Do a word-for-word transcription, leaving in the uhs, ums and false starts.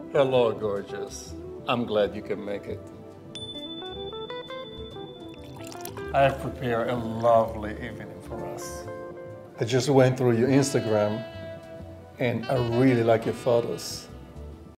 Hello, gorgeous. I'm glad you can make it. I have prepared a lovely evening for us. I just went through your Instagram and I really like your photos.